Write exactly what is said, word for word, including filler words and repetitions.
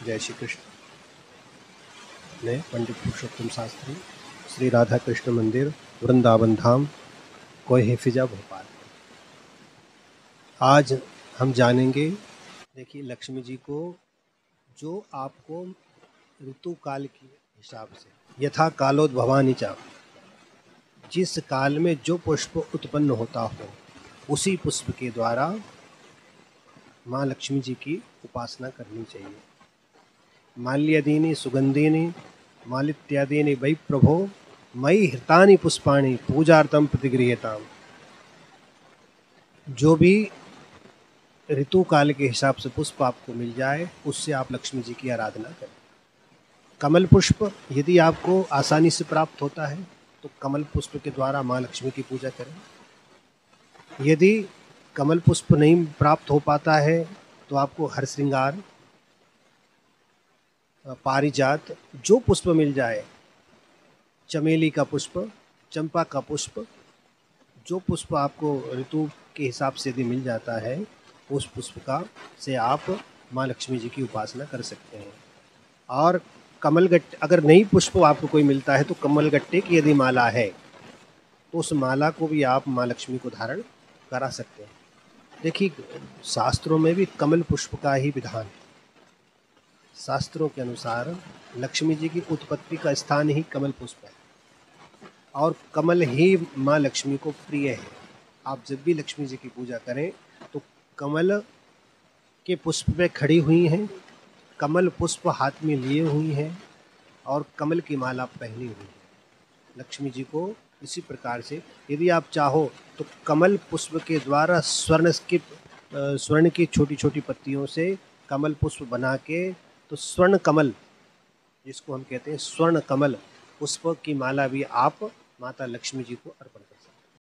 जय श्री कृष्ण। मैं पंडित पुरुषोत्तम शास्त्री, श्री राधा कृष्ण मंदिर, वृंदावन धाम, कोहे फिजा, भोपाल। आज हम जानेंगे, देखिए, लक्ष्मी जी को जो आपको ऋतु काल के हिसाब से, यथा कालोद्भवानि च, जिस काल में जो पुष्प उत्पन्न होता हो उसी पुष्प के द्वारा माँ लक्ष्मी जी की उपासना करनी चाहिए। माल्यदीनि सुगंधीनि मालित्यादीनि वै प्रभो मयि हृतानि पुष्पाणि पूजार्थम प्रतिगृह्यताम्। जो भी ऋतु काल के हिसाब से पुष्प आपको मिल जाए उससे आप लक्ष्मी जी की आराधना करें। कमल पुष्प यदि आपको आसानी से प्राप्त होता है तो कमल पुष्प के द्वारा माँ लक्ष्मी की पूजा करें। यदि कमल पुष्प नहीं प्राप्त हो पाता है तो आपको हर श्रृंगार, पारिजात, जो पुष्प मिल जाए, चमेली का पुष्प, चंपा का पुष्प, जो पुष्प आपको ऋतु के हिसाब से यदि मिल जाता है उस पुष्प का से आप माँ लक्ष्मी जी की उपासना कर सकते हैं। और कमल गट्टे, अगर नहीं पुष्प आपको कोई मिलता है तो कमल गट्टे की यदि माला है तो उस माला को भी आप माँ लक्ष्मी को धारण करा सकते हैं। देखिए, शास्त्रों में भी कमल पुष्प का ही विधान है। शास्त्रों के अनुसार लक्ष्मी जी की उत्पत्ति का स्थान ही कमल पुष्प है और कमल ही माँ लक्ष्मी को प्रिय है। आप जब भी लक्ष्मी जी की पूजा करें तो कमल के पुष्प पे खड़ी हुई हैं, कमल पुष्प हाथ में लिए हुई हैं और कमल की माला पहनी हुई है। लक्ष्मी जी को इसी प्रकार से यदि आप चाहो तो कमल पुष्प के द्वारा स्वर्ण की स्वर्ण की छोटी छोटी पत्तियों से कमल पुष्प बना के, तो स्वर्ण कमल, जिसको हम कहते हैं स्वर्ण कमल पुष्प की माला भी आप माता लक्ष्मी जी को अर्पित